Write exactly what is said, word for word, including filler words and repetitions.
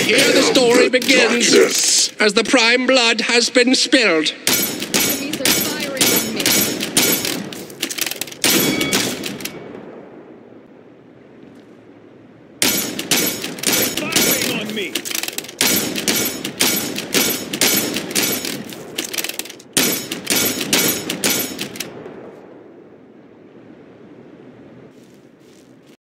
here the story begins, as the prime blood has been spilled.